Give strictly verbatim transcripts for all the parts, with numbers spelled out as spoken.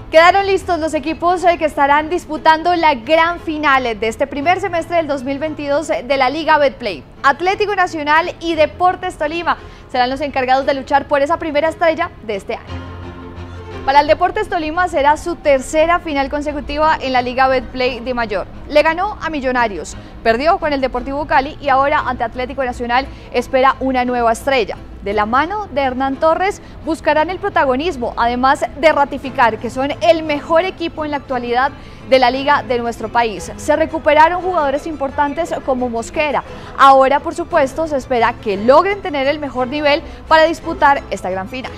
Quedaron listos los equipos que estarán disputando la gran final de este primer semestre del dos mil veintidós de la Liga Betplay. Atlético Nacional y Deportes Tolima serán los encargados de luchar por esa primera estrella de este año. Para el Deportes Tolima será su tercera final consecutiva en la Liga Betplay de Mayor. Le ganó a Millonarios, perdió con el Deportivo Cali y ahora ante Atlético Nacional espera una nueva estrella. De la mano de Hernán Torres buscarán el protagonismo, además de ratificar que son el mejor equipo en la actualidad de la liga de nuestro país. Se recuperaron jugadores importantes como Mosquera. Ahora, por supuesto, se espera que logren tener el mejor nivel para disputar esta gran final.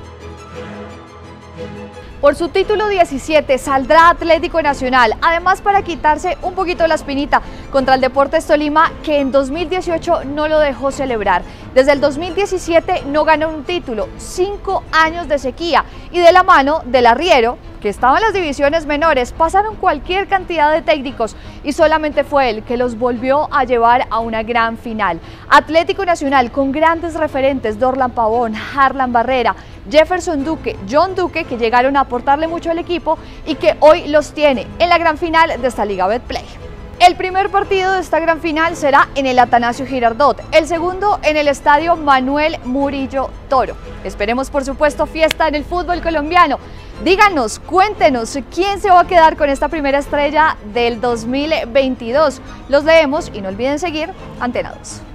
Por su título diecisiete saldrá Atlético Nacional, además para quitarse un poquito la espinita contra el Deportes Tolima, que en dos mil dieciocho no lo dejó celebrar. Desde el dos mil diecisiete no ganó un título, cinco años de sequía, y de la mano del arriero, que estaba en las divisiones menores, pasaron cualquier cantidad de técnicos y solamente fue él que los volvió a llevar a una gran final. Atlético Nacional con grandes referentes, Dorlan Pavón, Harlan Barrera, Jefferson Duque, John Duque, que llegaron a aportarle mucho al equipo y que hoy los tiene en la gran final de esta Liga Betplay. El primer partido de esta gran final será en el Atanasio Girardot, el segundo en el Estadio Manuel Murillo Toro. Esperemos, por supuesto, fiesta en el fútbol colombiano. Díganos, cuéntenos, ¿quién se va a quedar con esta primera estrella del dos mil veintidós? Los leemos y no olviden seguir Antena dos.